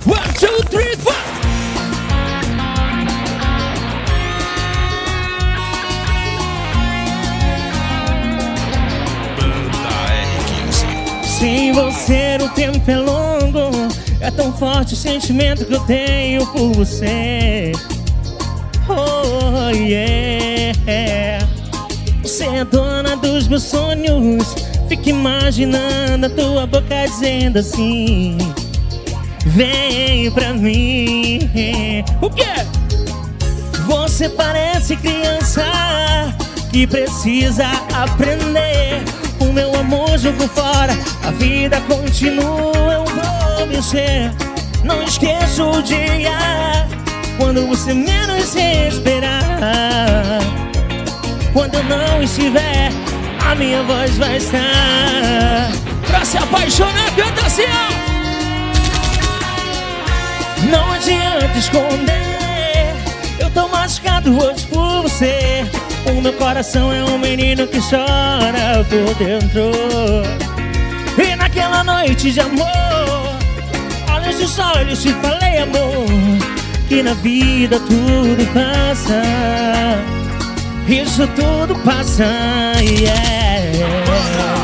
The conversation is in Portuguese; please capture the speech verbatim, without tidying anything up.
One, two, three, four. Sem você o tempo é longo. É tão forte o sentimento que eu tenho por você. Oh yeah. Você é dona dos meus sonhos. Fico imaginando a tua boca dizendo assim: vem pra mim. O quê? Você parece criança que precisa aprender. O meu amor jogo fora, a vida continua, eu vou vencer. Não esqueço o dia quando você menos esperar. Quando eu não estiver, a minha voz vai estar. Pra se apaixonar, canta assim, ó. Não adianta esconder, eu tô machucado hoje por você. O meu coração é um menino que chora por dentro. E naquela noite de amor, olhos nos olhos te falei, amor, que na vida tudo passa. Isso tudo passa, yeah.